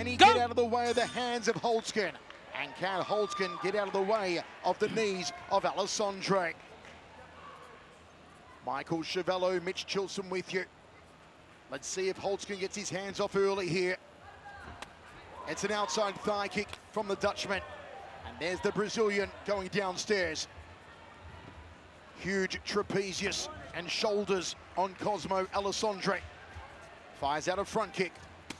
Can he get out of the way of the hands of Holzken? And can Holzken get out of the way of the knees of Alexandre? Michael Chiavello, Mitch Chilson with you. Let's see if Holzken gets his hands off early here. It's an outside thigh kick from the Dutchman. And there's the Brazilian going downstairs. Huge trapezius and shoulders on Cosmo Alexandre. Fires out a front kick.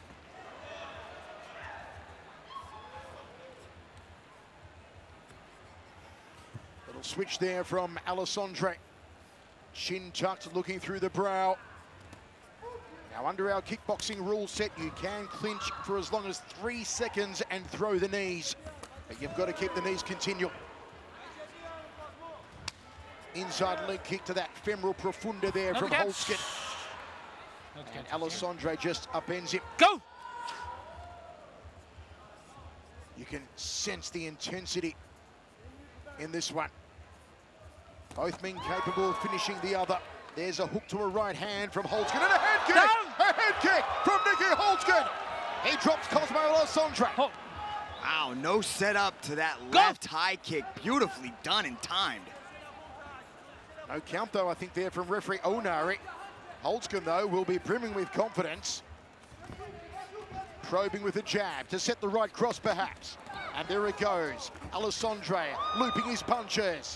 Little switch there from Alexandre. Chin tucked, looking through the brow. Now, under our kickboxing rule set, you can clinch for as long as 3 seconds and throw the knees. But you've got to keep the knees continual. Inside leg kick to that femoral profunda there from Holzken. And Alexandre just upends him. Go! You can sense the intensity in this one. Both men capable of finishing the other. There's a hook to a right hand from Holzken and a head kick! Down. A head kick from Nieky Holzken! He drops Cosmo Alexandre. Oh. Wow, no setup to that left high kick. Beautifully done and timed. No count, though, I think, there from referee Onari. Holzken, though, will be brimming with confidence. Probing with a jab to set the right cross, perhaps. And there it goes. Alexandre looping his punches.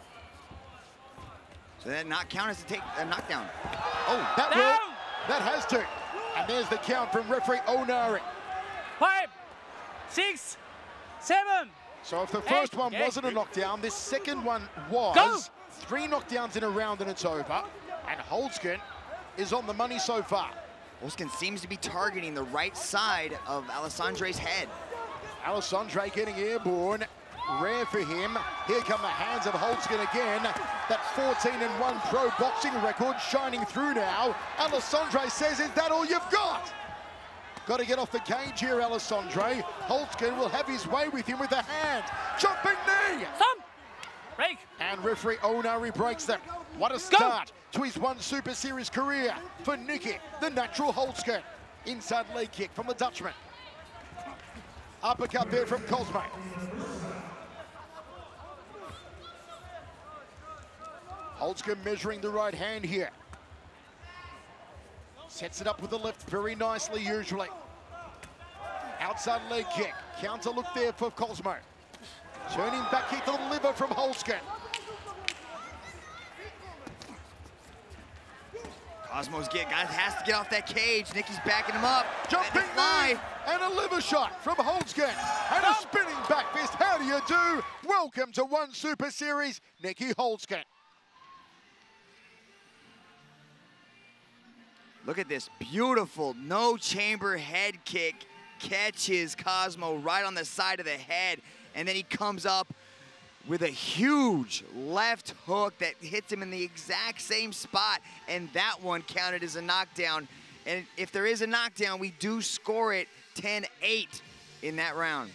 So that not count as to take a knockdown. Oh, that has to. And there's the count from referee Onari. 5, 6, 7. So if the first one wasn't a knockdown, this second one was. Go. 3 knockdowns in a round and it's over. And Holzken is on the money so far. Holzken seems to be targeting the right side of Alexandre's head. Alexandre getting airborne. Rare for him. Here come the hands of Holzken again. That 14-1 pro boxing record shining through now. Alexandre says, is that all you've got? Got to get off the cage here, Alexandre. Holzken will have his way with him with the hand. Jumping knee! Stop! Break! And referee Onari breaks them. What a start to his one Super Series career for Nieky, the natural Holzken. Inside leg kick from the Dutchman. Uppercut there from Cosmo. Holzken measuring the right hand here. Sets it up with the left very nicely, usually. Outside leg kick. Counter look there for Cosmo. Turning back kick to the liver from Holzken. Cosmo's has to get off that cage. Nieky's backing him up. Jumping knee and a liver shot from Holzken. And a spinning back fist. How do you do? Welcome to One Super Series, Nieky Holzken. Look at this beautiful no chamber head kick. Catches Cosmo right on the side of the head. And then he comes up with a huge left hook that hits him in the exact same spot. And that one counted as a knockdown. And if there is a knockdown, we do score it 10-8 in that round.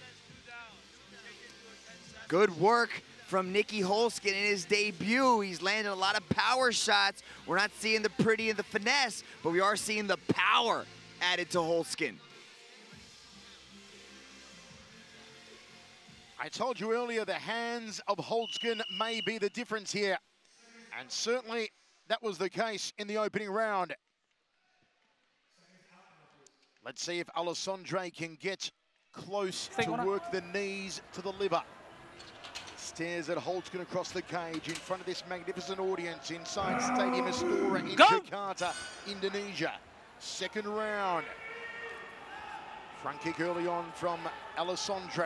Good work from Nieky Holzken in his debut. He's landed a lot of power shots. We're not seeing the pretty and the finesse, but we are seeing the power added to Holzken. I told you earlier the hands of Holzken may be the difference here. And certainly that was the case in the opening round. Let's see if Alexandre can get close to work the knees to the liver. Stares at Holzken across the cage in front of this magnificent audience inside Stadium Istora in Jakarta, Indonesia. Second round. Front kick early on from Alexandre.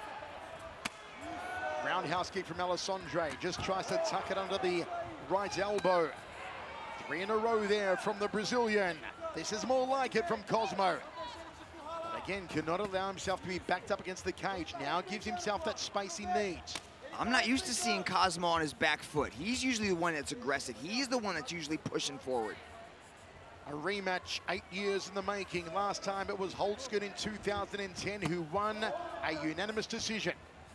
Roundhouse kick from Alexandre. Just tries to tuck it under the right elbow. 3 in a row there from the Brazilian. This is more like it from Cosmo. But again, cannot allow himself to be backed up against the cage. Now gives himself that space he needs. I'm not used to seeing Cosmo on his back foot. He's usually the one that's aggressive. He's the one that's usually pushing forward. A rematch 8 years in the making. Last time it was Holzken in 2010 who won a unanimous decision.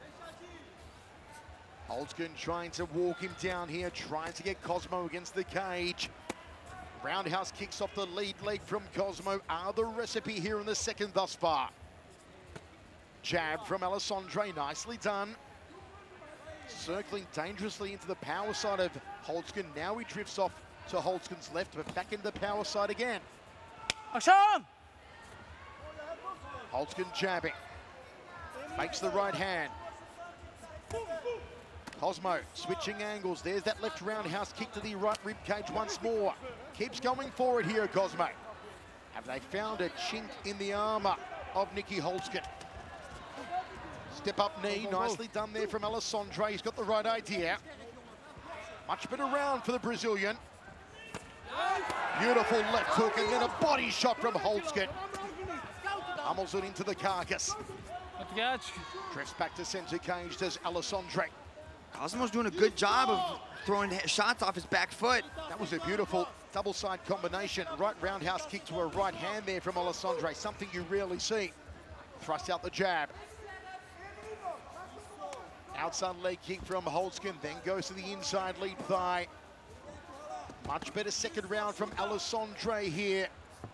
Holzken trying to walk him down here, trying to get Cosmo against the cage. Roundhouse kicks off the lead leg from Cosmo are the recipe here in the second thus far. Jab from Alexandre, nicely done. Circling dangerously into the power side of Holzken. Now he drifts off to Holzken's left, but back into the power side again. Action! Holzken jabbing. Makes the right hand. Cosmo switching angles. There's that left roundhouse kick to the right rib cage once more. Keeps going forward here, Cosmo. Have they found a chink in the armor of Nieky Holzken? Step up knee, nicely done there from Alexandre. He's got the right idea. Much better round for the Brazilian. Beautiful left hook and then a body shot from Holzken. Hummels it into the carcass. Drifts back to center cage, does Alexandre. Cosmo's doing a good job of throwing shots off his back foot. That was a beautiful double side combination. Right roundhouse kick to a right hand there from Alexandre, something you rarely see. Thrust out the jab. Outside leg kick from Holzken, then goes to the inside lead thigh. Much better second round from Alexandre here.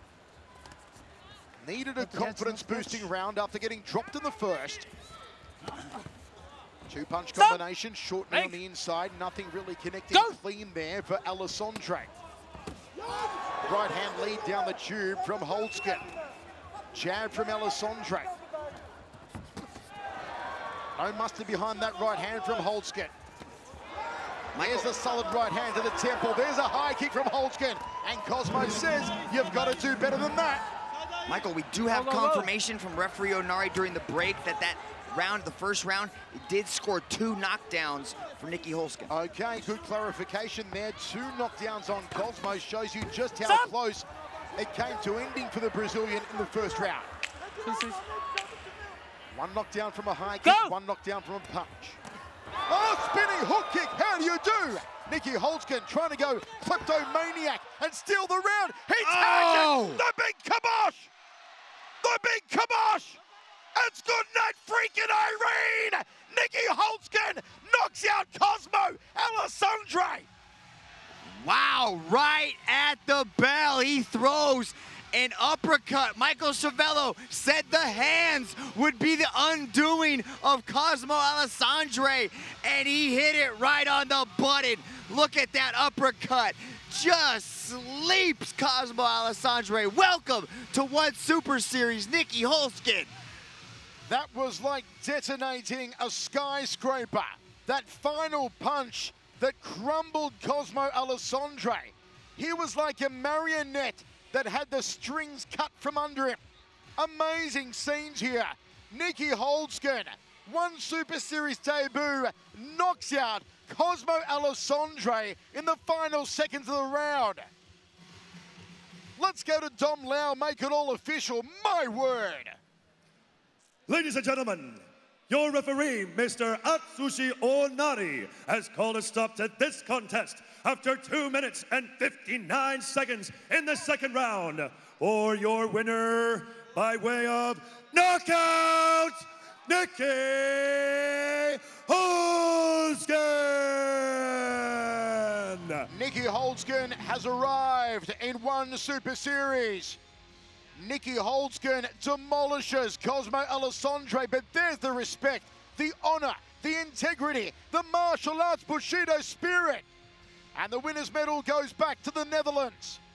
Needed a confidence-boosting round after getting dropped in the first. Two-punch combination, short knee on the inside. Nothing really connecting clean there for Alexandre. Right hand lead down the tube from Holzken. Jab from Alexandre. No mustard behind that right hand from Holzken. There's a solid right hand to the temple. There's a high kick from Holzken. And Cosmo says, you've got to do better than that. Michael, we do have confirmation from referee Onari during the break that round, the first round, it did score 2 knockdowns for Nieky Holzken. Okay, good clarification there. 2 knockdowns on Cosmo shows you just how close it came to ending for the Brazilian in the first round. 1 knockdown from a high kick, 1 knockdown from a punch. Oh, spinning hook kick, how do you do? Nieky Holzken trying to go kleptomaniac and steal the round. He takes it! The big kibosh! The big kibosh! It's good night, freaking Irene! Nieky Holzken knocks out Cosmo Alexandre! Wow, right at the bell, he throws an uppercut. Michael Chavello said the hands would be the undoing of Cosmo Alexandre, and he hit it right on the button. Look at that uppercut. Just sleeps Cosmo Alexandre. Welcome to One Super Series, Nieky Holzken. That was like detonating a skyscraper. That final punch that crumbled Cosmo Alexandre. He was like a marionette that had the strings cut from under him. Amazing scenes here. Nieky Holzken, One Super Series debut, knocks out Cosmo Alexandre in the final seconds of the round. Let's go to Dom Lau, make it all official, my word. Ladies and gentlemen, your referee, Mr. Atsushi Onari, has called a stop to this contest after 2 minutes and 59 seconds in the second round. For your winner, by way of knockout, Nieky Holzken! Nieky Holzken has arrived in One Super Series. Nieky Holzken demolishes Cosmo Alexandre, but there's the respect, the honor, the integrity, the martial arts Bushido spirit. And the winner's medal goes back to the Netherlands.